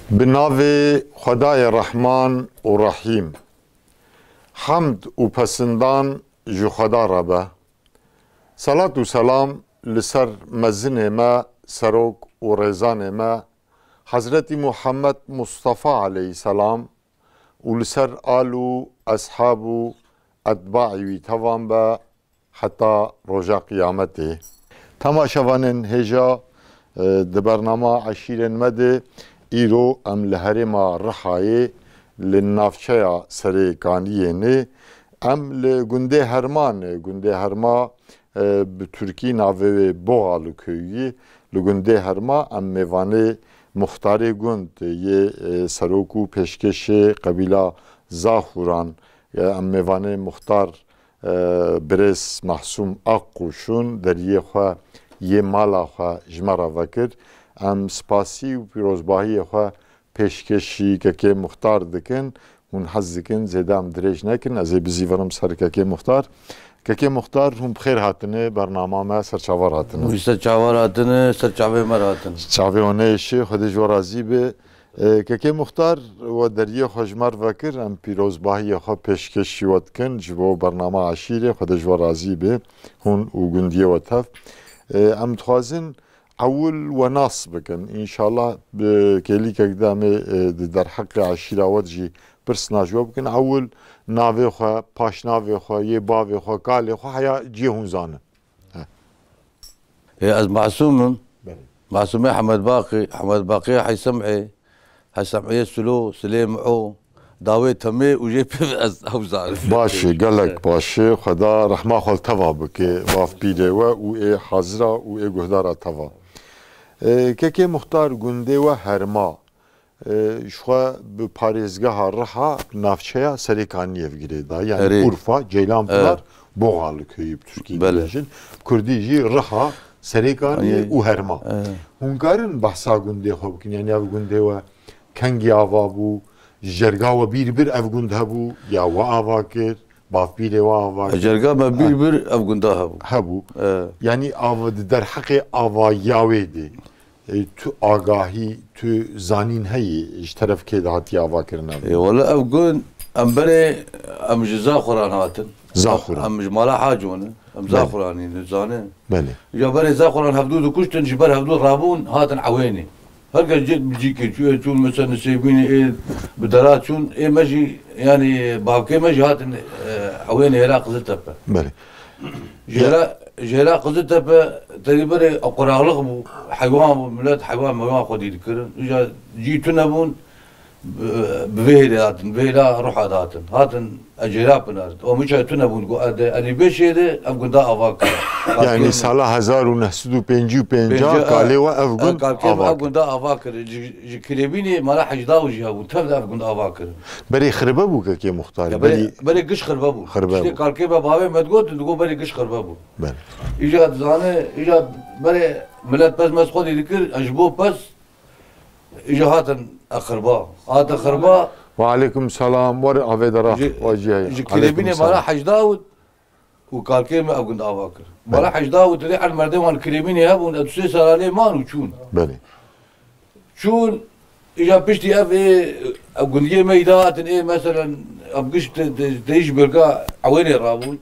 Binavê Xwedayê Rehman û Rahîm. Hemd û pesindan ji Xweda re be. Salat û selam li ser mezinê me, serok û rêzanê me, Hezretî Muhammed Mustafa aleyhisselam û li ser al û eshab û etbaî wî tevan be heta roja qîyametê. Temaşevanên hêja di bername eşîrên me de îro em li herêma Rihayê li navçeya Serêkaniyê em li gundê Hermanê, gundê Herma bi Türkî navê wê Boğa li köyî li gundê Herma em mêvanê muxtarê gund yê serok û pêşkeşê qebîla Zaxuran em mêvanê muxtar Birêz Mehsûm Aquşûn deriyê xwe yê mala xwe ji me re vekir. Em spasî û pîrozbahiyê xwe pêşkêşî kekê muxtar dikin hûn hez dikin zêde em dirêj nekin. Ez ê bizîvirim ser kekê muxtar. Kekê muxtar hûn bi xêr hatine bernama me serçavar hatine. Serçavar hatine, serçavê me hatine. Çavê hûnê şê Xwedê ji we razî bê. Kekê muxtar we deriyê xwe ji me re vekir em pîrozbahiyê xwe pêşkêşî we dikin ji bo bernama eşîrê Xwedê ji we razî bê hûn û gundiyê we tev. Em dixwazin Ewil ve nas bikin. İnşallah kelîkek de em ê di derheqê eşîra we jî pirsina ji we bikin. Ewil navê xwe, paşnavê xwe, yê bavê xwe, kalê xwe heya cî hûn zanin. Ez Masûmim. Masûmê Hemed Baqî, Hemed Baqî Heysem'ê, Heysem'ê Silo, Silê Mi'o, dawê temê û jê pêv ez ew zanim. Başê, gelek başê. Xweda rehma xwe li teva bike bavpîrê we û ê hazira û ê guhdara teva. Kekê muxtar gundê we Herma ji xwe bi parêzgeha Riha navçeya Serêkaniyê girê da. Yani Urfa, Ceylanpınar, Boğa li köyî bi Türkî dibêjin. Kurdî jî Riha, Serêkaniyê û Herma. Hûn karin behsa gundê xwe bikin. Yani ev gundê we kengî ava bû, jerga we bîr bir ev gund hebû ya we ava kir, bavpîrê we ava kir. Jerga me bîr ev gunda hebû. Hebû. Yani ava di derheqê avayawê de tu agahî, tu zanîn heyî ji terefkê de hatiye avakirine. Wala ev gund em berê em ji Zaxuran hatin. Zaxuran. Em ji mala Hacûn em Zaxuranî zanin. Belê. Ya berê Zaxuran hevdû dikuştin ji ber hevdû rabûn hatin ewênê. Herkes cîkê çûn mesela nesêbînê ê bi dera çûn ê me jî yani bavkê me jî hatin ewênê hêra Qiziltepe. Belê. Jêra Qiziltepe terî berê quraqliq bû, heywan bû, millet heywan mewan xwedî dikirin. Îja cî tune bûn bi vê hêrê hatin, vê hêra Ruha da hatin ecêra pinar. O miçe tune bûn got elî bêşê de ev gunda ava kir. Yani sala 1955 kalê we ev gund ev gunda ava kir. Ji Kilêbînê mala hecda û jî hebû tev de ev gunda ava kirin. Berê xiribe bû kekê muxtar. Berê giş xiribe bû. İşte kalkê me bavê me digot digo berê giş xiribe bû. Îja dizane îja berê millet pez mez xwedî dikir ji bo pez îja hatin xiriba. Hatin xiriba Ve aleyküm selam. Var avêdara wacî. Ji Kilêbînê mala hecda û kalkê me ev gunda ava kir. Mala hecda û dilê el merdê wan Kilêbînê hebûn ew sê salalê man û çûn. Belê. Çûn îja piştî ev ev gundiyê me îda hatin ê meselen ev giş te ji bêrga ewênê rabûn.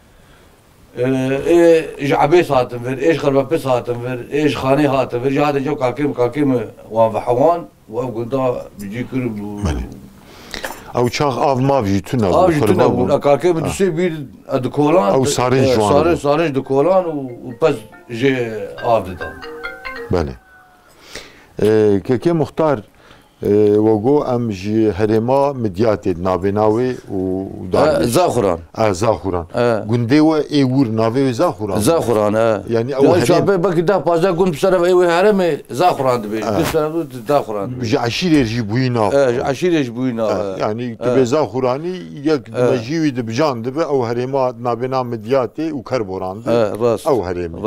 Ê ji ebês hatin vir, ê ji xerbepis hatin vir, ê ji xanê hatin vir, ji hatin cew kalkê me wan vehewan û ev gunda bicî kir Ew çax av mav jî tune bû. Av jî tune bûn. Kalkê me dusê bîr dikolan. Ew sarîn ji wan. Sarîn dikolan û pez jê av didan. Belê. Kekê muxtar we got em ji herêma Midyatê navêna wê û Zaxuran. Zaxuran. Gundê we ê wir navê wê Zaxuran. Zaxuran yani ew belkî deh pazdeh gund ser ev ê herêmê Zaxuran dibêjin. Zaxuran dibêjin. Ji eşîrê jî bûyî nav. Ji eşîrê jî bûyî nav. Yani tu bê Zaxuranî yek mecî wî dibijan dibe ew herêma navêna Midyatê û Kerboran de. Rast. Ew herêmê. Rast.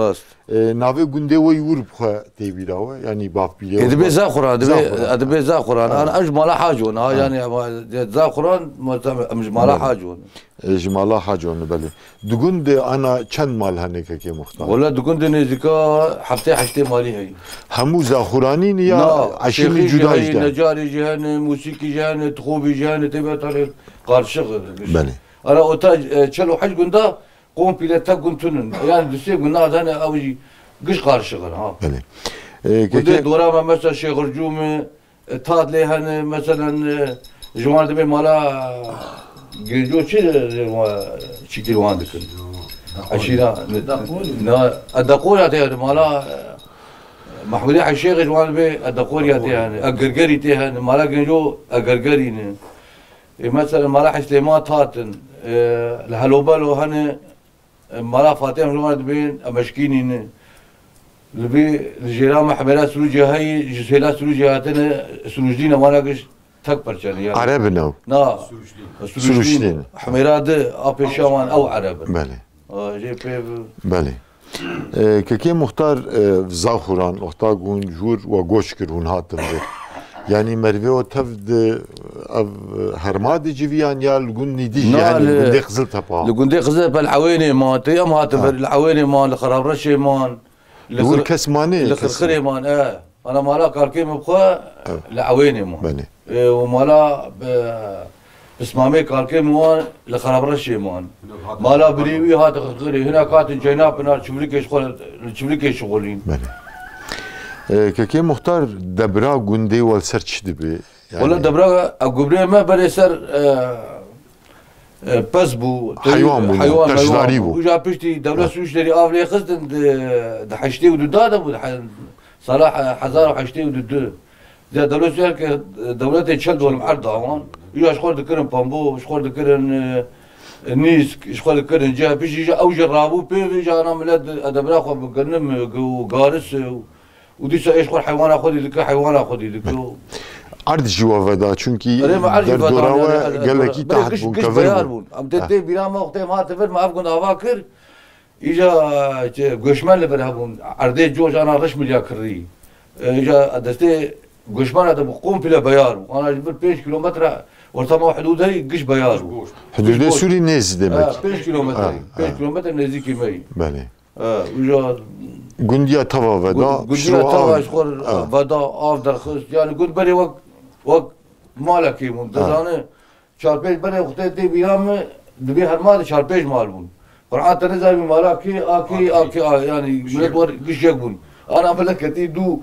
ناوی گنده وی ور بخوا تیبیراوه یعنی باف بیره ادبي زاخران ادبي زاخران انا اجمل حاجون ها يعني زاخران اجمل حاجون جمالا حاجون بله دگند انا چند مال هنه که مختار ولا دگند نزدیکا هفته هشته مالی هی همو زاخرانین یا عشیمی جدا اجده نجاری جهان موسیقی جهان تخوبی جهان تبع طريق قارشغ بله انا اوتا چلو حج گندا قوم بيلتا گنتونن يعني دسي گنا انا اوجي قش قارشغ ها بله ودي دورا مثلا شيخ رجوم تاد لهن مثلا جوان دبي مالا جيجو شي كيلوان دكن عشينا نا الدقور يعطي مالا محمودي الشيخ جوان دبي الدقور يعطي يعني اقرقري تيهن مالا جيجو اقرقري مثلا مالا سليمان تاتن الهلوبالو هن مالا فاتح جوان دبي مشكينين لبي الجيران محملات سروجي هاي جسيلات سروجي هاتنا سروجدينا وانا قش تكبر كان يعني عرب نو نا سروجدين حميرات ابي شاوان او عرب بله جي بي بله كي مختار زاخران اختار گون جور و گوش کرون هاتم ده يعني مروي وتفد هرماد جيفيان يا لقون ندي يعني لقون قزل تبع لقون قزل بالعويني ما تيام هاتم العويني ما الخراب رشي مان لقول كسماني الخرخري مان انا مالا كاركيم بخوا العويني مان بله ومالا بسمامي كاركيم مان الخراب رشي مان مالا بريوي هات خرخري هنا كات جيناب بنا شبليكي شغلين بله كي مختار دبرا گنده والسرچ دبي يعني ولا دبرا اقبري ما بري سر بس بو حيوان تجداري بو وجا بيشتي دولة سوشتري افلي خزن دحشتي ودودادا بو صلاح حزار وحشتي ودود زي دولة سوشتري دولة تشل دول معرضة هون يجا شغل ذكرن بامبو شغل ذكرن نيس شغل ذكرن جا بيجي جا او جرابو بي جا انا ملاد دبرا خو بقنم وقارس ودي ايش قول حيوان اخذ لك حيوان اخذ لك عرض جوا فدا چونكي در دوراوه قال لك تحت بون كفر ام تدي بلا ما وقت ما تفر ما افكن افاكر اجا گوشمان لبرهبون عرضي جوج انا رش مليا كري اجا دستي گوشمان هذا بقوم بلا بيار انا جبر 5 كيلومتر ورتما حدود هي قش بيار حدود سوري نيز demek 5 كيلومتر 5 كيلومتر نزيكي مي بله وجا گندیا توا ودا گندیا توا شخور ودا آف درخست يعني قلت بري وقت مالكي منتظانه چارپیش بري وقتی دی بیام دبي هر مال چارپیش مال بون قرآن تنزل من مالكي آكي يعني ملت ور قش يقبون انا ملكتي دو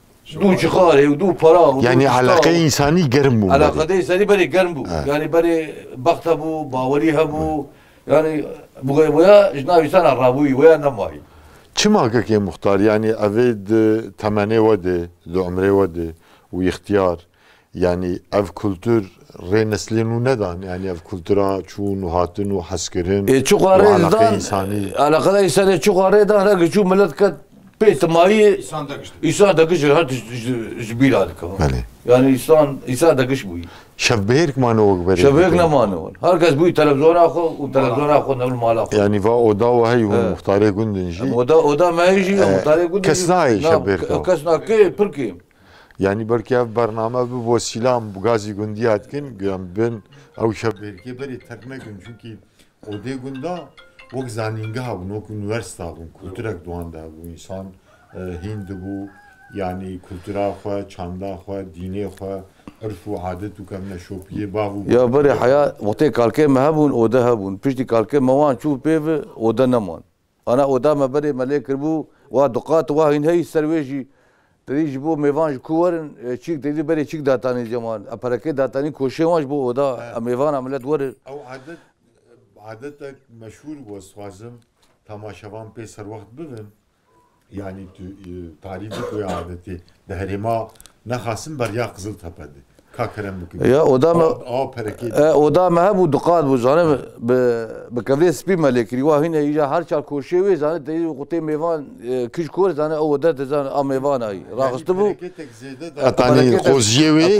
شخاري ودو فرا يعني علاقه انساني گرم بو علاقه انساني بري گرم بو يعني بري بخت بو باوري بو يعني بغي ويا جنابي سنه رابوي ويا نماي چما كي مختار يعني افيد تمني ودي دو عمري ودي واختيار يعني اف كولتور ري نسلين وندان يعني اف كولتورا چون وهاتن وحسكرين شو علاقه انساني علاقه انساني شو قاريدان راه شو ملتك بيت ماي انسان دقش هات جبيلادك يعني انسان دقش بوي شبهيرك ما نوق بري شبهيرك ما نوق هركز بوي تلفزيون اخو وتلفزيون اخو نقول مال اخو يعني فا اودا وهي مختاري گندنجي اودا ما يجي مختاري گندنجي كسناي شبهيرك كسنا كي بركي يعني بركي برنامج بو سيلام بغازي گنديات كن بن او شبهيرك بري ترنا گن çünkü اودي گندا وقت زانينگه ها نوك üniversite بون kültürek doğanda bu insan hind bu yani kültüra xwe çanda xwe dînê xwe عرف و عادت و كم نشوبيه باهو يا بري حياة وقتي كالكي ما هبون اودا هبون بيشتي كالكي موان شوف بيف اودا نمان انا اودا ما بري ملك ربو ودقات واهين هي سرويجي تريج بو ميفانج كورن تشيك تري بري تشيك داتاني جمان ابركي داتاني كوشيواج بو اودا ميفان عملت ور او عادتك مشهور بو سوازم تماشاوان بي سر وقت ببن يعني تعريفك ويا عادتي دهرما نخاسم بريا قزل تبدي كاكرم بكده يا ودام ودام هبو دقات بو زانه بكفي سبي ملكري وهنا يجا هر شال كوشي زانه تي قطي ميوان كش كور زانه او ودت زانه ام ميوان هاي راغست بو اتاني خوزيوي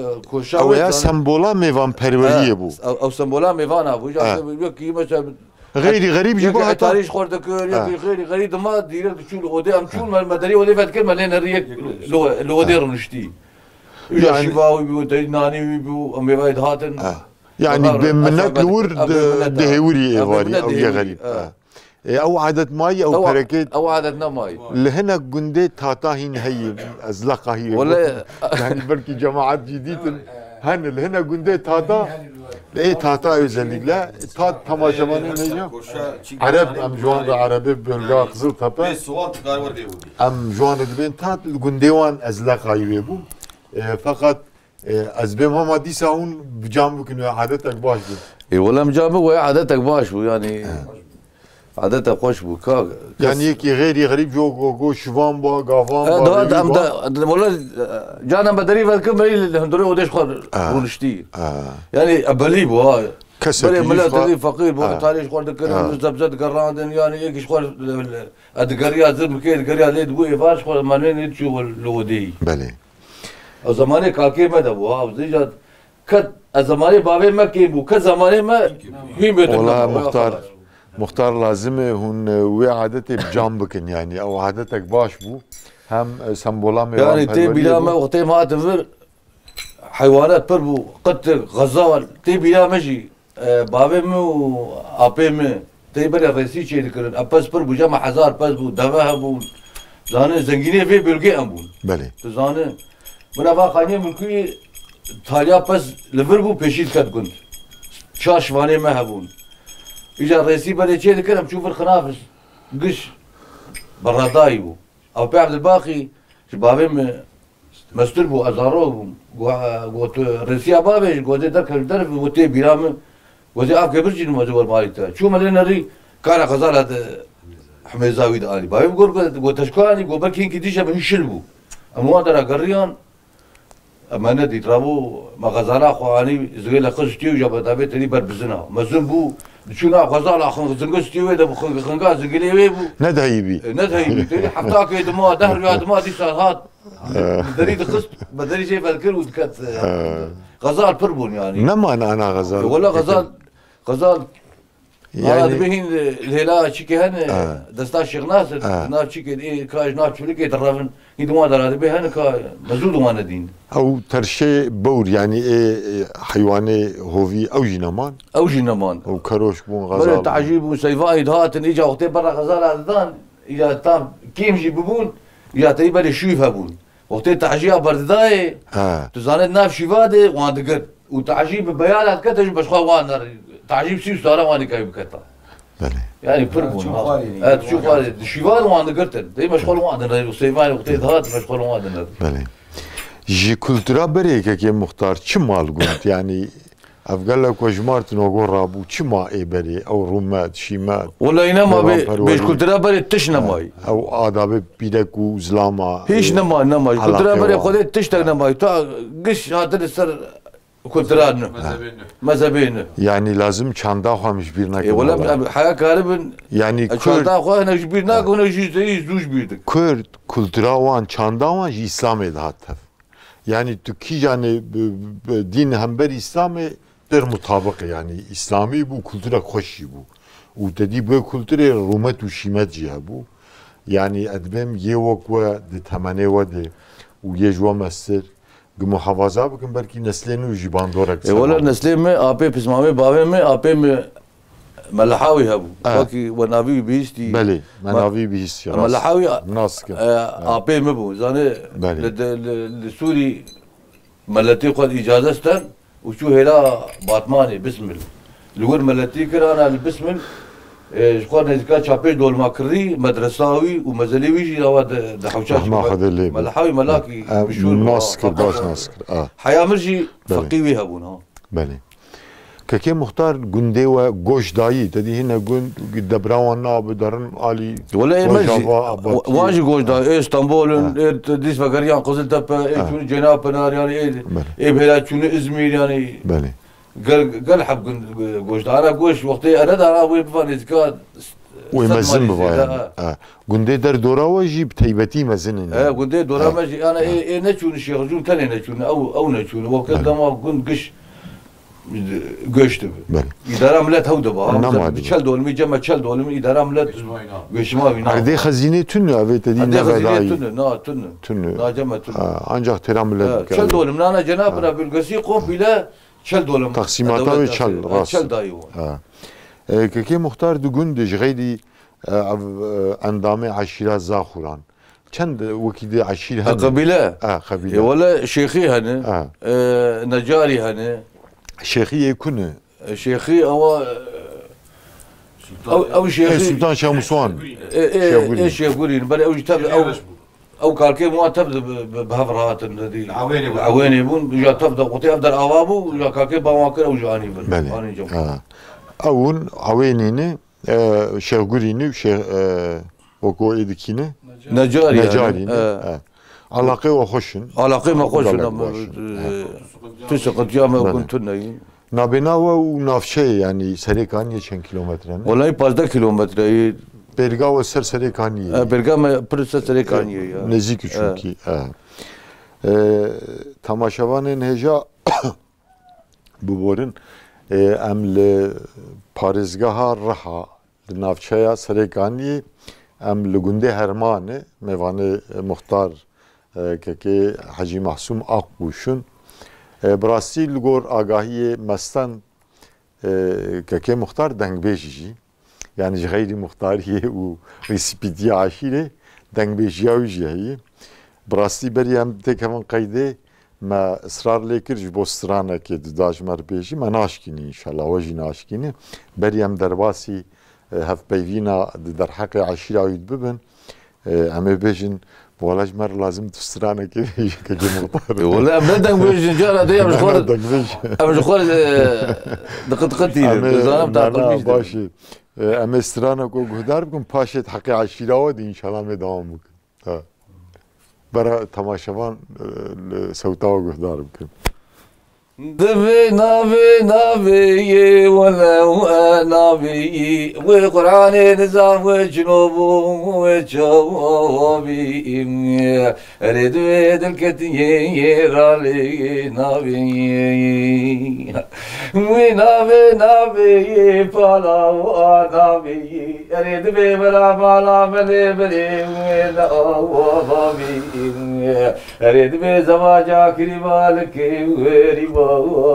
او يا سمبولا ميوان پروريه بو او سمبولا ميوان ابو جا كي مثلا غيري غريب جيبوها تاريخ خوردك غيري غريب ما ديرك شو الغودي ام شو المدري ودي فات كلمه لين الريك الغودي رنشتي يعني شباوي بيو تناني بيو امي وايد هاتن يعني منك الورد دهوري ايواري او يا غريب او عادة ماي او بركات او عادتنا ماي لهنا جندي تاتاهين هي ازلقه هي ولا يعني بركي جماعات جديد هن لهنا جندي تاتا ايه تاتا özellikle لا تات تماشاmanın هي عرب ام جوان عربي بلغا قزل تابا ام جوان بين تات الجنديوان ازلقه هي بو فقط از بهم ما ديسا اون بجام بكنو عادتك باش اي ولا مجامع ويا عادتك باش يعني عادتك خوش بو يعني كي غيري غريب جو شوان با غافان با والله جانا بدري فالكم الهندوري وديش خور ونشتي يعني ابلي بو هاي كسر ملا تدي فقير بو تاريخ خور دكر زبزت قراندن يعني ايش خور ادقريا زم كي ادقريا ليد بو فاش خور مانين تشو الودي بله زمانه كاكي ما دبو ها زيجات كد زمانه بابي ما كيبو كزمانه ما هي والله مختار لازمه هون وي عادتي بجام بكن يعني او عادتك باش بو هم سمبولا مي يعني تي بلا ما وقتي ما تفر حيوانات بربو قط غزال تي بلا ماشي بابي مو ابي مي تي بلا رئيسي شي ذكر ابس بربو جمع حزار بس بو دواها بو زانه زنگيني في بلغي ام بو بله زانه بنا واقعي ملكي تاليا بس لفربو بيشيد كد كنت شاشواني ما هبون اجا الرئيسي بدي شيء ذكر بشوف الخنافس قش براداي بو او بي عبد الباقي شبابي مستر بو ازارو قوت رئيسي بابي قوت درك درف وتي بيرام وزي اف كبرجي الموضوع مالته شو مالنا ري كان غزال هذا حميزاوي دالي بابي بقول قوت تشكاني قوت بركين كديشه بنشلبو امو درا قريان اما ندي ترابو ما غزالا خواني زغيل خشتي وجاب دابي تري بربزنا مزن بو شنو غزالا خن زنقستي ويدا خنقا زغيلي ويبو ندهيبي تري حطاك يد ما دهر يد ما دي هات دريد خست بدري شيء بالكل وكت غزال بربون يعني نما انا غزال ولا غزال يعني بهين الهلا شيكي هن دستا شيخ ناصر ناف شيكي ايه كاج ناف شوليكي ترافن يدوما دراد بهن كا مزود وانا دين او ترشي بور يعني ايه حيواني هوفي او جينمان او كروش بون غزال تعجيب وسيفايد هاتن اجا وقتي برا غزال هذان اجا تام كيمجي ببون اجا تيبر شويف هبون وقتي تعجيب برداي تزانت ناف شيفادي وان دقر وتعجيب بيالات كتج بس خو وان تعجيب سيو سارا واني كاي بكتا بله يعني بربون تشوف هذا شيفان وان قرتن دي مشغول وان سيفاي وقتي هات مشغول وان بله جي كولتورا بريك كي مختار چمال قلت يعني افقال لك وجمارت نوغور رابو چما اي بري او رومات شيمات ولا انما بيش كولتورا بري تشنا ماي او آداب بيدك وزلاما هيش نما كولتورا بري خدت تشتك نماي تا قش هاتن السر كولتورا مذهبين يعني لازم çanda خامش بيرنا ولا حياة كاربن يعني çanda خامش بيرنا كنا جيز زوج بيردك Kürt kültüra wan çanda wan jî İslamê dihat tev. Yani tu kî yani din hember İslamê der mutabık yani İslamî bu kültüra xweş jî bû. û tedî bu kültürê rûmet û şîmet jî hebû. Yani edbêm yê wek we di temenê we de û yê ji we mestir muhafaza bikin belki neslên jî bandorek. ولا neslê me apê pismamê bavê me apê me ملحاوي هبو باكي ونافي بيستي بلي منافي بيستي ملحاوي ناسك ابي مبو زاني لسوري ملتي قد اجازه استن وشو هلا باطماني بسمل لور ملتي كرانا البسمل شكون نزكا شابي دول ماكري مدرساوي ومزليوي جي هو دحوشاش ملحاوي ملاكي ناسك باش ناسك حياه مرجي فقيوي هبونا بلي كي مختار جندي وجوش داي تدي هنا جند دبراوان ناب درن علي ولا ماشي واجي جوش داي اسطنبول ديس فقريان قزل تب جناب بنار يعني ايه بلا شنو ازمير يعني بله قال حب جوش داي انا جوش وقتي انا دارا وي بفانيزكا ويمزن بفاين جندي در دورا وجي بتيبتي مزن جندي دورا ماشي انا ايه نشون الشيخ جون تاني نشون او نشون وقت ما جند قش göçtü. İdare millet havdu ba. Çel dolum, cema çel dolum, idare millet göçma bina. Arde hazine tünü evet dediğin ne bedai. Tünü. Na cema tünü. Ancak teram millet. Çel dolum, nana Cenab-ı Rabbi bölgesi komple çel dolum. Taksimata ve çel ras. Çel dayı var. Keke muhtar dugun de gayri endame aşira zahuran. Çend vakide aşir hani. Kabile. Kabile. Valla şeyhi hani. Necari hani. Şeyhi yekunu. Şeyhi ama او شيخي سلطان شاه مسوان شيخ قولين بل او جتاب او كالكي مو تبدا بهفرات الذي العويني يبون جا تبدا قطي افضل اوابو جا كالكي بواكر او جاني بل اون عوينيني شيخ قوليني شيخ وكو ايدكيني نجاري علاقه وخشن علاقه ما خوشن تسقط يا ما كنتنا Nabinava u navşe yani Serikaniye çen kilometre ne? Vallahi 15 kilometre. Bergava ser Serikaniye. Bergama pırsa Serikaniye ya. Nezik çünkü. Tamaşavanın heja bu borun emle Parizgaha raha navşaya Serikaniye emle gunde hermane mevane muhtar keke Hacı Mahsum Akbuş'un براستی لگور آگاهی مستن که مختار دنگبیجی یعنی غیری مختاریه و ریسپیدی عاشیره دنگبیجی آویجی براستی بریم تکمن قیده ما اصرار لیکر جبو استرانه که داج مر بیجی ما ناشکینی انشالله وجی ناشکینی بریم درباسی هف بیوینا در حق عاشیره آوید ببن همه بیجن ولاج مر لازم تسترانه كده كجي مختار ولا ابدا وجه جاره دي مش خالد مش خالد دقتي النظام بتاع باشي اما استرانه كو غدار بكم باشت حقي عشيره ودي ان شاء الله مدام ها برا تماشاوان صوتا غدار بكم دبي نبي ولا نبي وقرآن نزام وجنوب وجوابي أريد الكتير علي نبي فلا نبي أريد بلا فلا بلي نبي أريد بزواجا كريمالك وريبا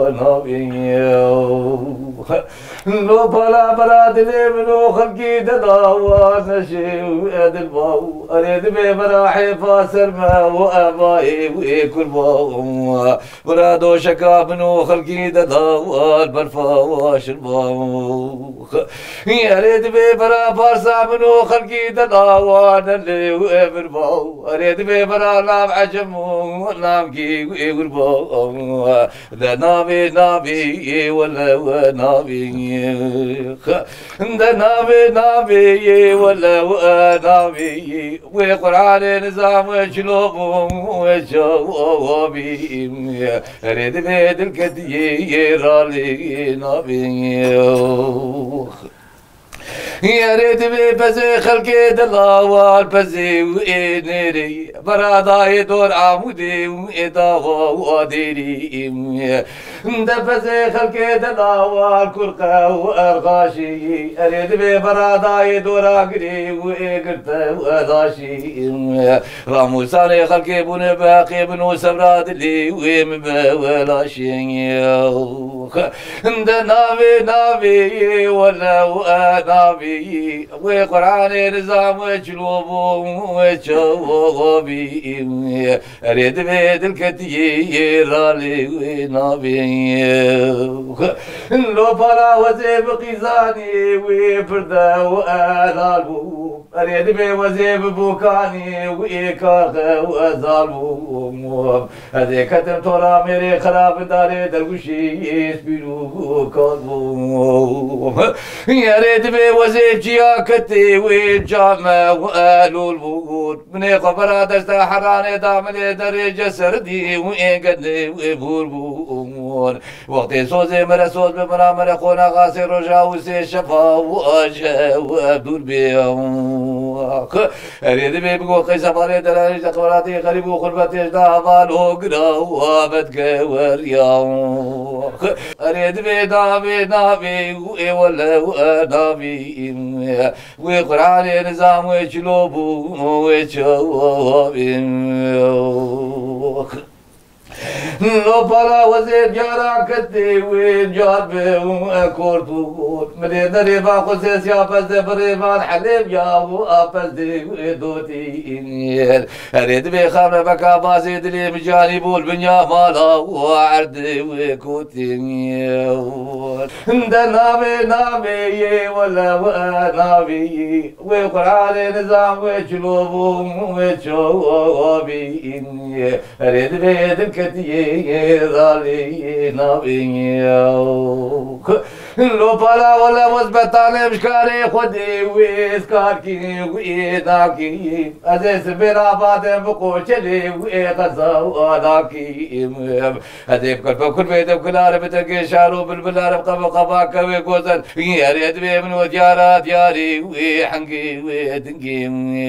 لو بلا براد منو خلقي دداوا نشي واد الباو اريد بمراحي فاسر ما وابائي وكل باو برادو شكا منو خلقي دداوا البرفاواش الباو اريد ببرا فارسا منو خلقي دداوا نلي وابر باو اريد ببرا نام عجم ونام كي والباو ده نبي ولا نبي ده نبي ولا نبي وقرآن نظام وجلوب وجوابي ريد بيد الكتير علي نبي يا ريت بزي خلقي دلاوال بزي وإنري براداي دور عمودي وإداوا وديري دبزي خلقي دلاوال كرقة وأرغاشي أريد براداي دور عقري وإقرتا وأداشي راموساني خلقي بن باقي بنو سبراد لي ومبولاشي نبي ولا نبي وقرآن نظام وجلوب وجوابي أريد بيد الكتير علي نبي لو بلا وزيب قيزاني وبردا وآلالو أريد بوزيب بوكاني وإيكاغ وأزالو هذي كتم ترى ميري خراب داري دروشي يسبيلو كالو يا ريت بوزيب جياكتي وجامع وقالوا الوجود من قبر دست حراني دامني درجة سردي وإنقدني وبوربون وقت صوزي مرسوز بمنا مرقونا غاسي رجاوسي شفا وأجا وأبدور بيهم أريد بيبقوا قيس فاري دلالي قبراتي غريب وخربتي اجدافان وقنا وابد كوريا أريد بيدابي نابي ولا ونابي وقراني نظام وشلوبو وشوابين لو بلا وزير جارا كتي وين جار بهم أكورد وقول مريد ريبا خسيس يا بس بريبان حليب يا أبو أبس دي ودوتي أريد بخامة بكا باسي دلي مجاني بول بنيا مالا وعرد وكوتي نامي نامي ولا ونامي وقرآن نظام وشلوبو وشوابي أريد بيد الكتي ظالي نابي لو بلا ولا مثبتاني مشكاري خدي ويسكاركي ويداكي أزيس بنا بعد بقوشلي ويغزا وداكي أزيب كل بيت بكل عرب تلقي شارو بالبلار قباك ويقوزن يريد بي من وجارة دياري ويحنقي ويدنقي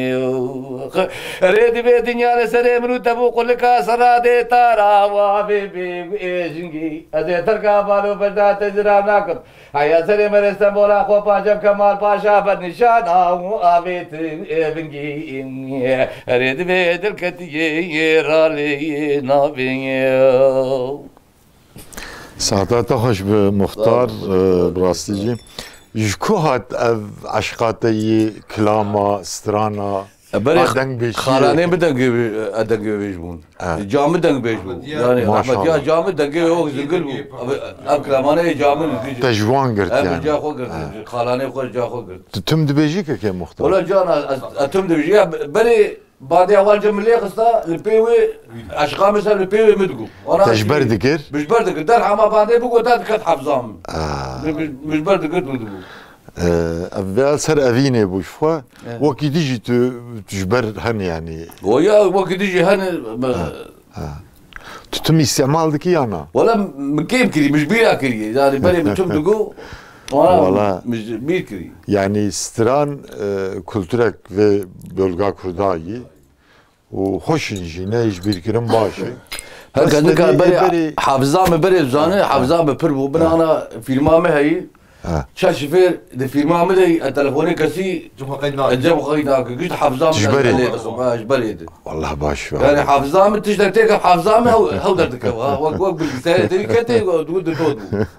ريد بي دنيا سري منو تبو قلك سرادي تارا وابي ويجنقي أزيب تركا بالو بجدا تجرام ناكم هيا سري من استنبولا خو باشم كمال باشا بالنشان وابيت بنقي ريد بي دلكتي رالي نابي ساعتها خوش به مختار براستیجی جکو هات اف عشقاتی کلاما سترانا بري خالانين بدن ادق بيجبون جامد دق بيجبون يعني احمد يا جامد دق هو زنقل اكلامانه جامد تجوان قرت يعني جا خو قرت خالانين خو جا خو قرت تم دبيجيك كي مختار ولا جانا اتم دبيجي بري بعد اول جمليه قصه البيوي اشقام مثلا البيوي مدقو تجبر دقر مش برد قدر حما بعد بقوا تاد كت حفظام مش برد قد مدقو أفضل سر أذيني بوشفوا وقت تيجي تجبر هن يعني ويا وقت تيجي هن تتم استعمال ذكي أنا ولا مكيم كري مش بيا كري يعني بري بتم تقو ولا مش بير كري يعني ستران kültürek ve bölge kurdayı و خوش جينا يجبر كرم باشي هكذا بري حافظام بري زاني حافظام ببربو بنا أنا فيلمامي هي شاشفير ده فيلمامي ده التلفوني كسي جاب قيدنا قلت حافظام جبري والله باش يعني حافظام تشترك حافظام هو درتك وقت بالكتاب تريكتي تقول دكتور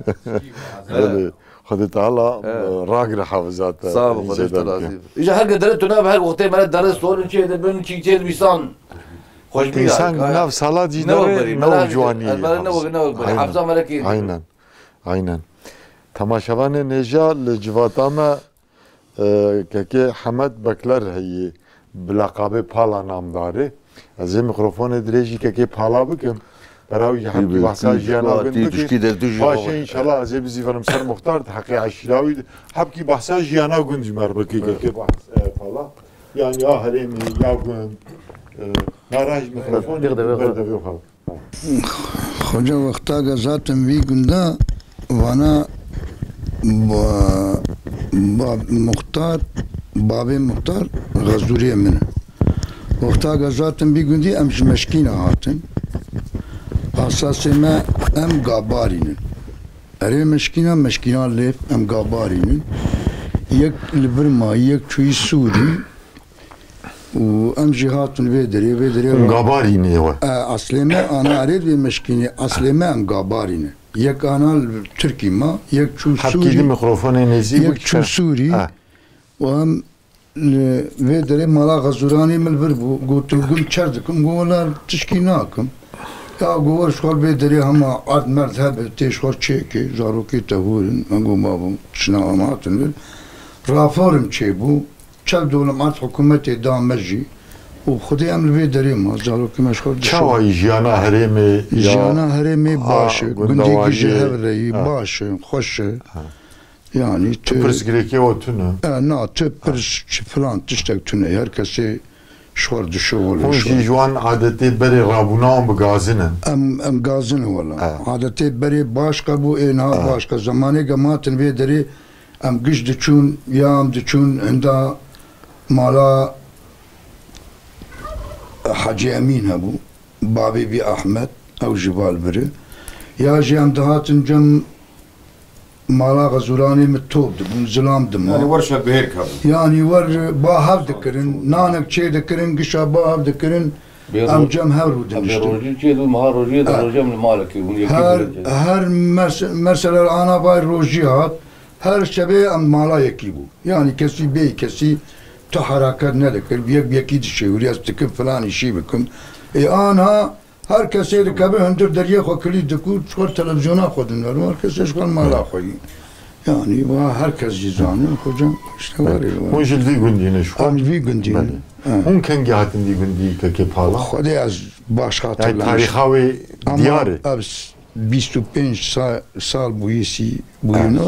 خدت على راقر حافظات صعب خدت لازم اجا هل قدرت ناب هل وقتين ما درس صور شيء ده بن شيء شيء بيسان خوش بيا انسان ناف صلاه دي نو جواني نو حافظه ملكي عينا تماشاوان نجا لجواتاما كي حمد بكلر هي بلقب بالا نامداري از میکروفون دريجي كي بالا بكم براوي حبي بحثا جيانا قند باشه انشالله از بزی فرم سر مختار تحقیق عشراوی حبكي بحثا جيانا قند مربكي كي بحث بالا يعني هرمي يا قند نراج میکروفون بردوی خال خوجا وقتا ذاتم وی گندا وانا مختار باب مختار غزوري من وقتا ذاتم وی گندی امش مشکین هاتن اساس ما ام قابارين اري مشكينا ليف ام قابارين يك البرما يك شوي سوري وام جهات ويدري قابارين هو اصلي ما انا اريد مشكيني اصلي ما ام قابارين يك انا التركي ما يك شو سوري حكي لي ميكروفون نزي يك شو سوري وام ويدري مالا غزوراني من البربو قلت لكم شردكم قولا تشكيناكم يا قوار شغل بيدري هما عاد مرد هبل تشغل تشيكي زاروكي تهورن انقو مابو شنا اماتن رافورم تشيبو چل دولمات حكومتي دام مجي وخدي امر بيدري ما زاروكي مشغل چاوي جيانا هرمي باشه قندي جي هبلي باشه خوشه يعني تبرز جريكي وتنه نا تبرز فلان تشتك تنه هركسي شوار دشوول هون جوان عادتي بري رابونام بغازنن ام غازن ولا عادتي بري باشقه بو انها باشقه زماني قماتن بيدري ام قش دچون يام دچون عند مالا حاجي امين هبو بابي بي احمد او جبال بري يا جيم دهاتن جم مالا غزوراني متوب دبون زلام دم يعني ورشه بهيك هذا يعني ور باهر دكرن نانك شي دكرن قشا باهر دكرن ام جم هرو دنشتن روجي كيدو مهار روجي روجي من مالك هر مثلا انا باي روجيات هر شبه ام مالا يكيبو يعني كسي بي كسي تو حركات ندكر بيك بيكيد شي ورياز تكب فلان شي بكم اي انا هر کسی رکبه هندر دریه خو کلید دکود شکر تلویزیونا خودن ورم هر کسی شکر مالا خویی یعنی با هر کس جزانه کجا اشتواری هون جلدی گندینه شو هم وی گندین هون کنگی هاتن دی گندی که پالا خودی از باش خاطر yani tarixavi diyarı 25 سال بویسی بوینو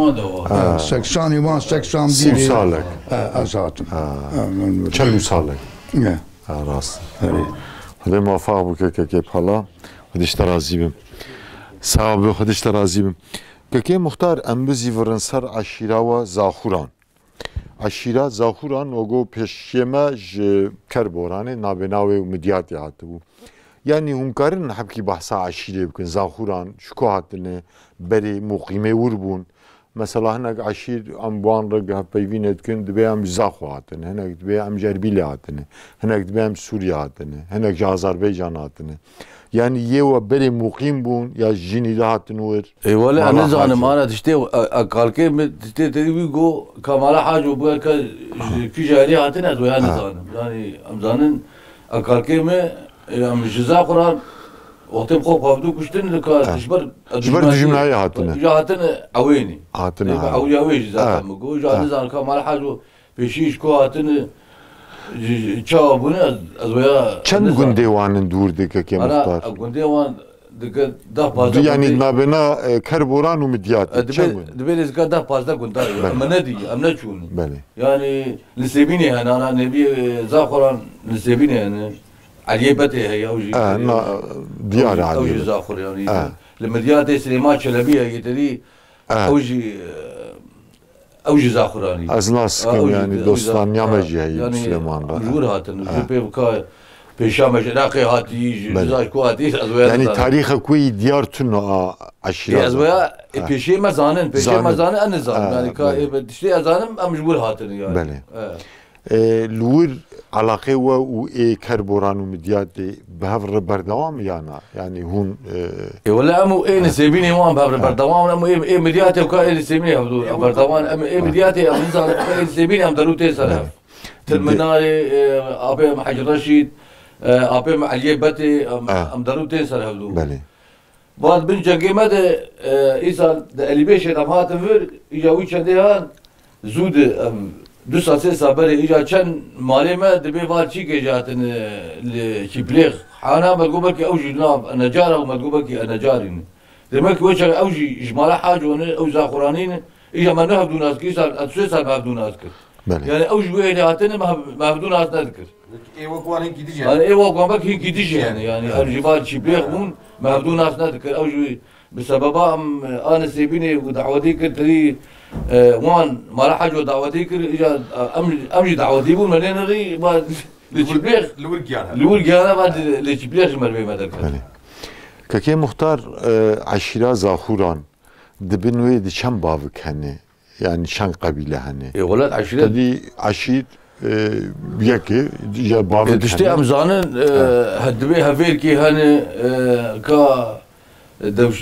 80 وان 80 30 سالك azatım چلو سالك ne راست خدای موفق بو که پالا خودش ترازی بیم صاحب خودش ترازی بیم که مختار امبزی ورنسر عشیره و زاخوران عشیره زاخوران وگو پیشیمه کربورانه نابناوی و مدیاتی هاته بو yani hunkarın hepki bahsa aşire bükün zahuran şu hatine beri muqime vurbun mesela henek aşir am buan rag peyvin etkin dibe am zahu hatine henek dibe am Cerbil hatine henek dibe am Suriye hatine henek Azerbaycan hatine yani yewa beri muqim bun ya jini hatine wer ولا انا زعلان انا تشتي قالكي تشتي تدي جو كمال حاج وبقى في جاري هاتنا انا زعلان يعني ام زعلان قالكي ام جزا قران وقت بخو قابدو كشتن لك جبر جمعيه هاتنا هاتنا عويني هاتنا عوي عوي جزا مقو جا نزعلان كمال حاج بيشيش كو هاتنا çabını azaya çend gündevanın durdu ki muhtar gündevan da fazla yani nabena karboran umidiyat dibeliz ka da fazla günde ama ne diye ama ne çun beli yani lisebini yani ana nebi zakoran lisebini yani aliyebete هي اوجي ديار علي اوجي زاخر يعني لما ديار سليمان شلبيه يتدي اوجي زاخراني ازلاس yani dostan yamacı yani Süleyman'da mecbur hatın jüpe ka peşame jenaqi hati jizaj ku hati yani tarihe kuy diyar tun aşira azwaya peşe mazanin an zan yani ka işte azanım mecbur hatın yani beli لور علاقه و كربوران ومديات بهذا بردوام يعني هون ولا امو اي نسيبيني وان بهذا بردوام امو اي مديات وكا اي نسيبيني بردوام ام اي مديات ام نزال اي نسيبيني ام دروتي سلام تلمناري ابي حج رشيد ابي علي بتي ام دروتي سلام بله بعد بن جنگيمه ايسال اللي بيش دمات فر يجاوي چنديان زود دو ساسه سابره ایجا چند مالی ما دبی والچی که جاتن لشبلیغ حانا مدقوبه که اوجی ناب نجاره و مدقوبه که نجارین دمك وجه اوجي اجمالا حاجه وانا او زاخرانين اجا ما نهب دون اسكي صار اتسوي صار ما بدون اذكر يعني اوجي وين هاتنا ما بدون اذكر اي وقوان هيك ديجي يعني اي وقوان بك هيك ديجي يعني الجبال شبليغ مون ما بدون اذكر اوجي بسبب انا سيبيني ودعوتي كنت لي وان ما راح اجوا دعوتي كر اجا امجي دعوتي بون منين غي لشبليغ لورجانا بعد لشبليغ مربي ما ذكر كاكي مختار عشيرة زاخوران دبنوي دي شن بافك هني يعني شن قبيلة هني اي ولد عشيرة دي عشير بيكي يا بافك تشتي امزانن هدبي هفيركي هني كا دوش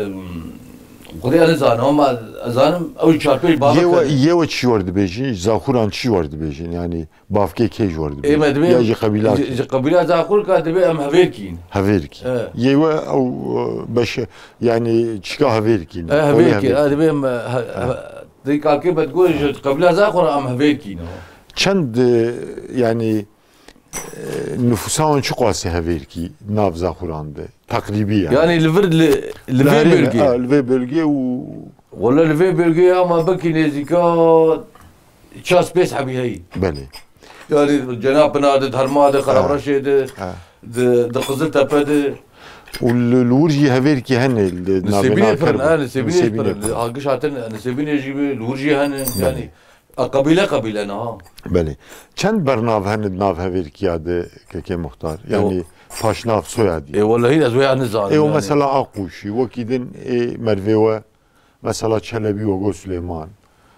قضية أنا زان هم زانم أول شاربي بابك يوا شي ورد بيجين زاخوران شي ورد بيجين يعني بافكي كي ورد بيجين يا جي قبيلات قبيلات زاخور كاتبي أم هفيركين هفيركي يوا أو باش يعني تشكا هفيركين هفيركي هذا بهم ذيك كيف بتقول قبيلات زاخور أم هفيركين چند يعني nüfusan çok az heverki nabza Kur'an'da takribi yani Lve bölge ولا Lve bölge ama baki nezika ças pes abi hey beli yani Cenab Pınar'da Dharma'da Karabraşe'de de Kızıltepe'de والورجي هفيركي هن نسيبيني فرن نسيبيني فرن حقش هاتن نسيبيني جيبي الورجي هن يعني قبيله انا بله چند برناو هن ناو هویر کیاده که مختار یعنی پاشناف سویادی اي والله هي ازويا نزار ايو مثلا اقوشي وكيدن مروه مثلا چلبي وگو سليمان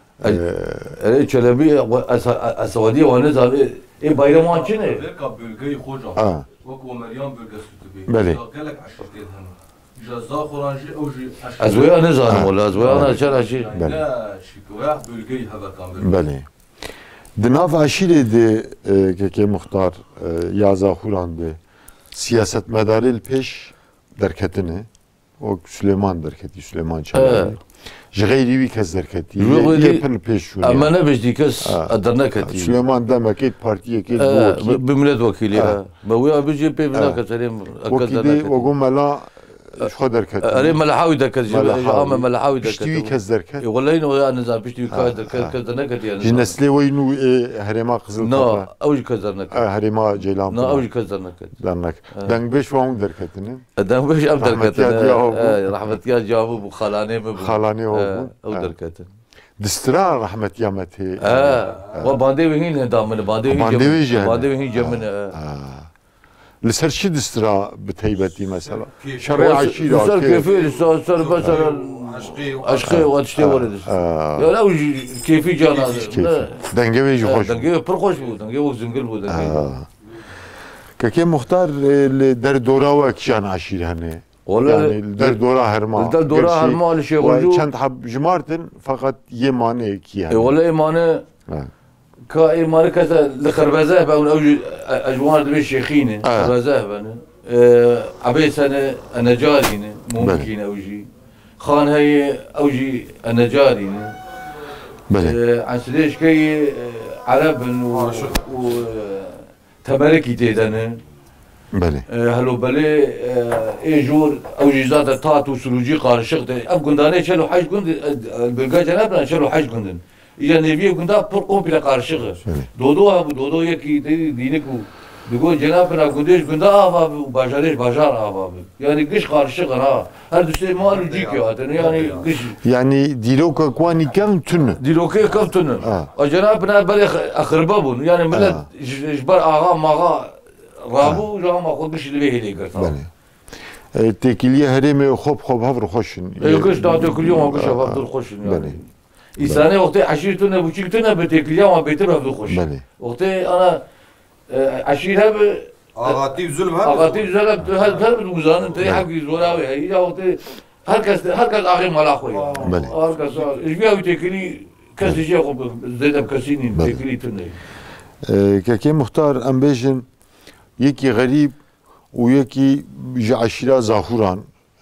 اي چلبي اسوديه ونزار اي بايرمان چنه ذلك بلغي خوجا وكو مريم بلغي ستبي بله قالك عشرتين هنا جزا خرانجي اوجي ازويا نزار والله ازويا انا شرا شي لا شكواه بلغي هذا كامل بله دناف عشيره دي که مختار یازا خوران ده siyaset medaril peş derketine o Süleyman derketi Süleyman Çelebi. Jgeyri bir kez derketi. Yepil peş şunu. Ama ne beşdi kez adırna keti. Süleyman demek et partiye ket bu milletvekili ya. Bu ya bici pe bina keserim. Vakidi o gumela şu derketi. Arı malahavi derketi. Ama malahavi derketi. Piştivi kez derketi. Wallahi no ya nizam piştivi kez derketi kazana keti yani. Jinesli ve inu herema kızıl no kapı. avj kazana keti. Herema ceylan. No avj kazana keti. Dernek. Dengbeş ve derketini. Dengbeş av derketi. Rahmetiya cevabı bu khalane mi bu? Khalane o bu. O derketi. Distra rahmet yameti. Ve bandevihin damını bandevihin cemine. لسر شي دسترا بتيبتي مثلا شرع عشيرة لسر كيفي لسر مثلا عشقي واتشتي ولد يا لا كيفي جانا دنجوي جو خوش دنجوي برخوش بو دنجوي زنقل بو دنجوي كاكي مختار در دورا وكشان عشيرة هني يعني در دورا هرما در دورا هرما لشي غجو چند حب جمارتن فقط يمانه كي يعني والله يمانه كإيمانك لخربزاه بقى أوجي أجوان دبي شيخينه خربزاه بقى عبيد سنة أنا جارينه ممكن أوجي خان هي أوجي أنا جارينه عن سديش كي عرب و تملكي تيدنه بله هلو بله ايجور اوجي زاد تات وسلوجي قارشق اب قندانه شلو حاج قند البلقا جنابنا شلو حاج قندن اجا نبيه قندا پر قومبلا قارشق دودو ابو دودو يكي دينكو بيقول جنابنا قديش قندا ابا وباجاريش باجار ابا يعني قش قارشق ها هر دوسي مالو جيك يعني قش يعني ديلوكا كواني كم تن ديلوكا كم تن جنابنا بل اخربابون يعني ملت جبر اغا ماغا رابو جام خود بش اللي بيه ليك بله تكليه هرمي خوب هفر خوشن يقش دا تكليه ما بش هفر خوشن يعني إنسان وقت عشيرتنا بوشيكتنا بتكليه ما بيتر هفر خوش وقت أنا عشيرها أغاتي ظلم أغاتي ظلم هل بالوزان أنت حق زوراوي هي وقت هركز آخر ملاخوي بله هركز إيش بيها بتكلي كسي شيء خوب زيد بكسيني تكلي تني كاكي مختار أم بيجن يكي غريب ويكي عشيرة زاخوران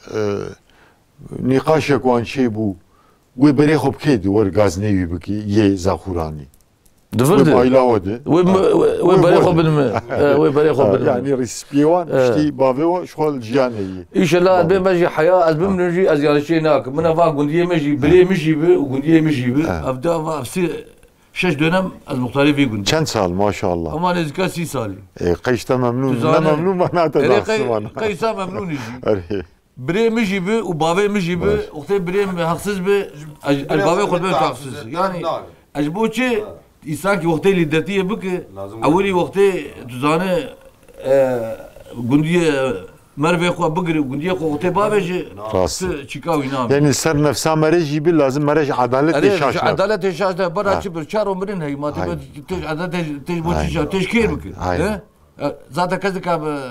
نقاشك وان شي بو وبري خوب كيد ور غازنيوي بكي يه زاخوراني دفرد وبايلا ودي وبري خوب وبري خوب يعني ريسبيوان شتي بافيو شغل جياني ان شاء الله بين ماشي حياه ازبم نجي ازيال شي هناك من افا قنديه ماشي بلي مشي وقنديه مشي ابدا افسي 6 dönem az muhtarı bir gün. Çend sal maşallah. Ama nezika 6 sali. Kayışta memnun. Ne memnun bana da dağısın. Kayışta memnun izi. Bire mi gibi, u bave mi gibi, okte bire mi haksız bir, al bave kod haksız. Yani acaba ki insan ki okte lidertiye bu ki, avuli okte tuzane gündiye مرفي خو بقري وقنديه خو تبابجي تشيكاوي نام يعني صار نفسها مرج يبي لازم مرج عدالة الشاشة عدالة الشاشة برا تشبر شارو مرن هي ما تبى تج عدالة تج بوتش تشكيل بك ذات كذا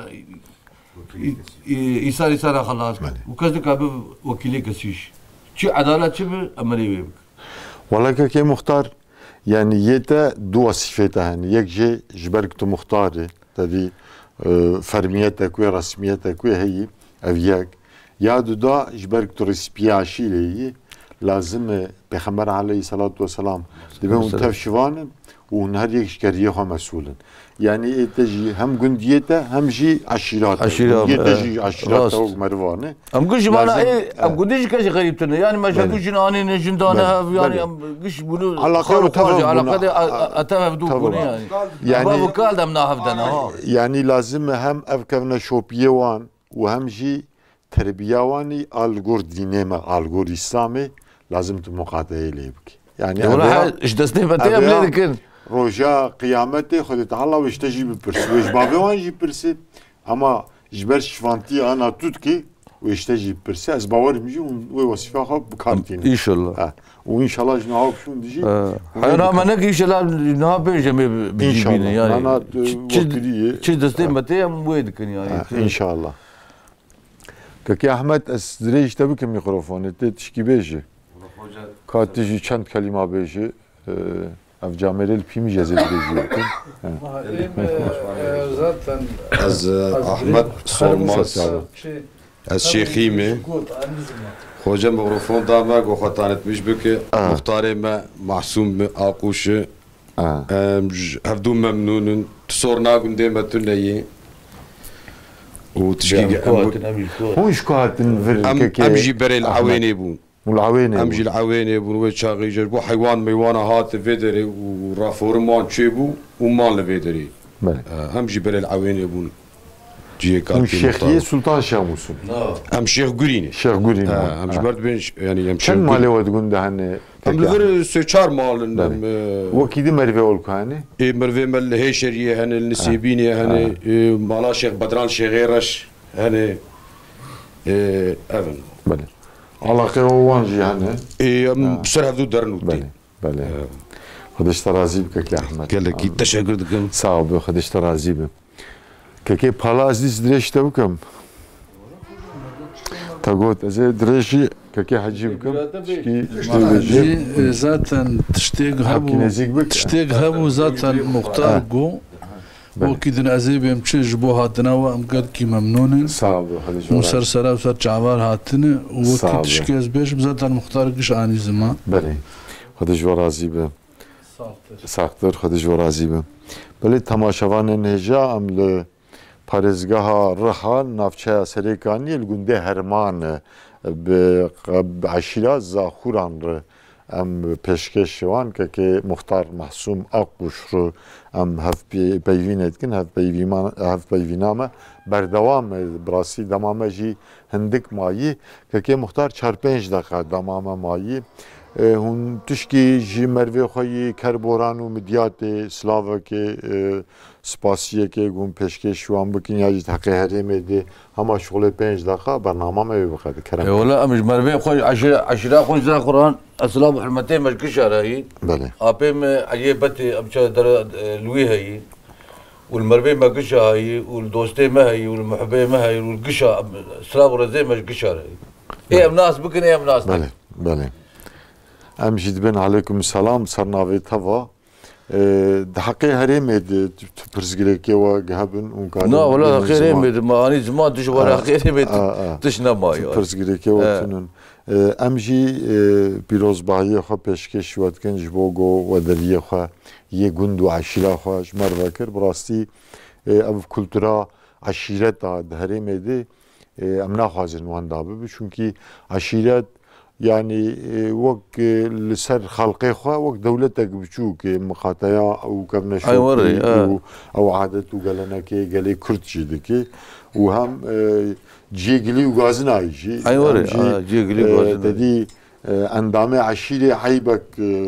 يسار خلاص وكذا وكيلي كسيش شو عدالة تشبر أمري بك والله كي مختار يعني يتا دو صفات يعني يكجي جبرك مختاري تدي فرميتك ورسميتك وهي أبيك يا دودا جبرك ترسبياشي لي لازم بخمر عليه الصلاة والسلام دبهم تفشوان ونهار يشكريه مسؤولا يعني تجي هم جنديته هم جي عشيرات تجي عشيرات مروانه هم قش ما أنا هم قديش كذا غريب تنا يعني ما شافوا جناني نجندانه يعني قش بلو على قدر على قدر أتفهم يعني بابو كال دم ناهفدنا يعني لازم هم أفكرنا شوبيوان وهم جي تربيواني الجور دينما الجور إسلامي لازم تمقاطعه ليبك يعني والله ايش دستي بتي امليكن روجا قيامتي خدت الله وش تجي ببرس وش بابي وان جي برسي اما جبر شفانتي انا توتكي وش تجي ببرسي از باور مجي ووصفها خب بكارتين ان شاء الله وان شاء الله جناها بشون دجي انا ما نك ان شاء الله نها بيجي بيجيبين يعني انا تشي دستي بتي ام ويدكن يعني ان شاء الله كي احمد اسدريج تبك الميكروفون تشكي بيجي كاتجي چند كلمه بيجي اف جامريل بيم جازي بيجي از احمد سولماس از شيخيمي خوجا مغرفون داما گو خطانت مش بك مختاري ما محسوم آقوش هفدو ممنون تصورنا قندي ما تنيي وتشكي هون شكوهاتن امجي بري العويني بون والعويني امجي العويني بون وشاغي جربو حيوان ميوانا هات فيدري ورافورمان تشيبو ومان لفيدري امجي بري العويني بون الشيخية سلطان شاموسون ام شيخ قريني شيخ قريني ام جبرت بين يعني ام شيخ كم مالي ودقون دهن ام لفر سيشار مال وكيدي مرفي اولكو هاني مرفي مال هيشريه هن النسيبيني هن مالا شيخ بدران شيخ غيرش هن افن بله علاقه وانجي هن بسر هذو درنوتي بله بله خدش ترازي بك يا احمد قال لك تشكر دكم صعب خدش ترازي بك كي بالاز ديس دريش تبكم تقول ازي دريشي كي حجيبكم شكي ذاتا تشتيق هبو ذاتا مختار جو وكيدن ازيب يمشي جبو هاتنا وامقد كي ممنونين صعب مسرسرة وسر جعوار هاتنا وكي تشكي ازبيش ذاتا مختار قش اني زمان بله خدش ورازي به ساختر خدش ورازي به بله تماشاوان نهجا ام ل پارێزگەها ڕەحان ناوچەیە سەرێکانی گوندێ هەرمان عەشیرە زاخوران ئەم پێشکەشەوان کەکێ مختار مەحسووم ئاقوش ئەم هەفپەیوینێتکن هەفپەیوینامە بەردەوام براسی دەمامەژی هەندێک مایی کەکێ مختار 4-5 دقه دەمامە مایی هون تشکی جی مروی خویی کربوران و مدیات سلاو که سپاسیه که گون پیشکش شوام بکن یا جت حقی هریم ده همه شغل 5 دقیقه برنامه می بخواد کرم ولا امش مروی خوی عشرة خوی ز قرآن اسلام حرمتين مش كشاره هي بله ابم عجيبت امشا در لوي هي والمربي ما قشا هي والدوستي ما هي والمحبي ما هي والقشا سلام رزي مش قشاره هي ايه ناس بكن ايه ناس بله بله ام جدبن عليكم السلام صرنا توا دحقي هريمد تبرزغلك وجهبن وكان لا ولا خيريمد ما اني زمان تش ولا خيريمد تشنا ماي تبرزغلك وتنن امجي بيروزباهي خو پیشکش واتکن جبوگو ودلیه خو یه گوند و عشیره خو جمر وکر براستی او کلتورا عشیرت هريمد ام ناخوازن وان دابه چونکی عشیرت يعني وق لسر خلقي خوا وق دولتك بشوك مقاطعة أو كبنا شوكي أو عادة وقالنا كي قالي كرد جدكي وهم جيجلي وغازنا يجي أيوة جيجلي وغازنا تدي أندامي عشيري عيبك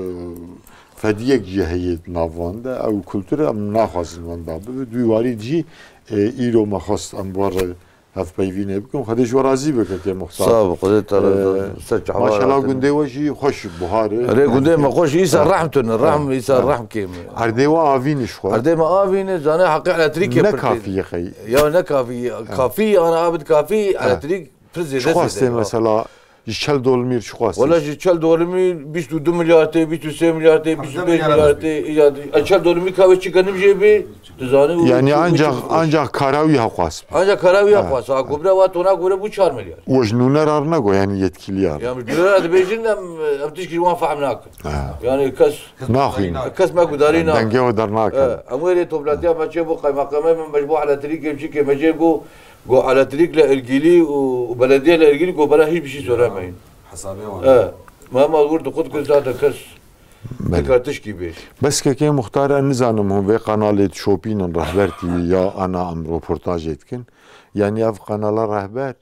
فديك جهية نافوندا أو كولتورا ناخذ نافوندا بدواري جي إيرو ما خص أمبار هف بيفينه بكم خدش ورازي بك كي مختار صاب قدرت سجع ما شاء الله قندي وجي خوش بهاري ري قندي ما خوش يسار رحمتن الرحم يسار رحم كيم ارديوا افين شو ارديما افين زانا حقي على تريك نكافي يا خي يا نكافي كافي انا عابد كافي على تريك فرزي شو خاصه مثلا يشل دولمير شو خاصه ولا يشل دولمير 22 مليار تي 23 مليار تي 25 مليار تي يشل دولمير كاوي چيكنم جيبي يعني ancak karavi hakwas. Ancak karavi hakwas. Akubra ve tona göre bu 4 milyar. Vajnuner arnago yani yetkili yar. Yani diyorlar da bejinle amtişki wan fahmnak. Yani kas nahin. Kas ma gudarina. Denge o darnak. Amweli toplatiya maçı bu kaymakamı mecbu ala trik yemşi ki mecbu go ala trikle ilgili و belediyeyle ilgili go bana hiçbir şey söylemeyin. حسابي ما قلت قد كنت هذا كس تكاتش كبير بس كي مختار النظام هم في قناه شوبين رهبرتي يا انا ام روبورتاج etkin يعني اف قناه رهبر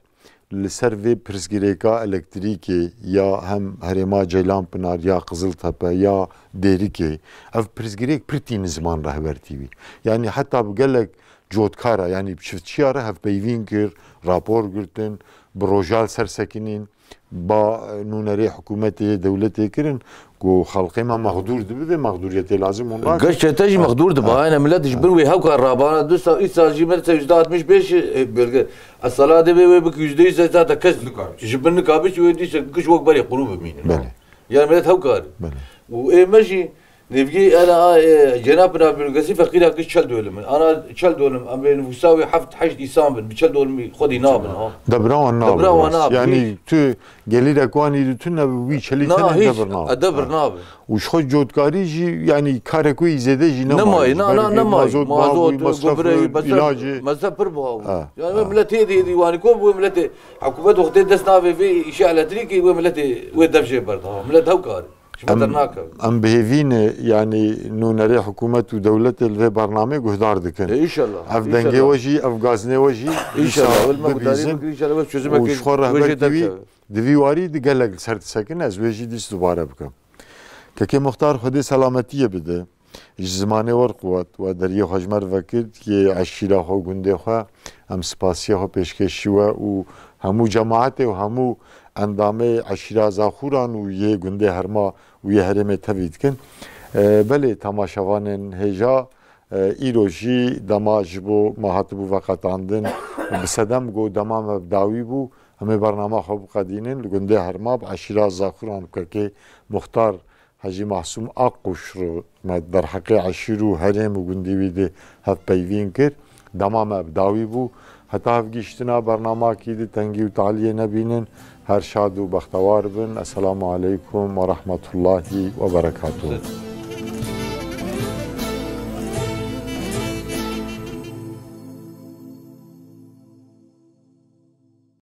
لسر وی پرسگریکا الکتریکی یا هم هرما جیلان پنار یا قزل تپه یا دیریکی اف پرسگریک پرتین زمان رهبرتی وی یعنی حتی بگلک جودکارا یعنی شفتشیاره هف بیوین کر راپور گرتن بروجال سرسکنین با نونری حکومتی دولتی کرن کو خلقی ما مقدور دبه مقدوریتی لازم اون راک قش تجي مقدور دبا انا ملت جبروي هاو الرابانه دوسا ايسا جيمت سجدات مش بيش بلقى الصلاه دبي بك يجدي زاد كز جبن نقابش ودي كش وق بري قلوب مين يعني ملت هاو كار وايه ماشي نبقي انا جنابنا بالقسي فقير كش شل دولم انا شل دولم ام نساوي حفت حشد يسامن بشل دولم خدي نابن ها دبران يعني تو قليل اكواني تنا وي شلي دبر نابن وش خود جودكاري جي يعني كاركوي زياده جي نماي مازوت غبري مصرف بربها يعني ملتي دي واني كوب ملتي حكومه وقت دسنا في اشعه تريكي وملتي ودفجه برضه ملت هوكار ام بهيفين يعني نونري حكومه ودوله الفي برنامج وهدار دكن ان شاء الله افدنجي وجي افغازني وجي ان شاء الله والمقدارين ان شاء الله بس çözüme دوی دقلق سرت سكن از وجي ديس دوباره بكم كي مختار خدي سلامتيه بده زمانه ور قوت و دريه حجمر وقت كي عشيره خو گنده خو ام سپاسيه خو پیشکشی و همو جماعت و همو اندامه عشیره زاخوران و یه گنده هرما و یه هرمه توید کن بله تماشاوان هجا ایروژی دماج بو ماهات بو وقتاندن بسدم گو دمام داوی بو همه برنامه خوب قدینن گنده هرما عشیره زاخوران که مختار حجی محسوم آقوش رو در حق عشیرو هرم و گنده ویده هف پیوین کرد دمام داوی بو حتی هف گیشتنا برنامه کی دی تنگی و تعالیه نبینن هر شاد و بختوار بن السلام علیکم و رحمت الله و برکاته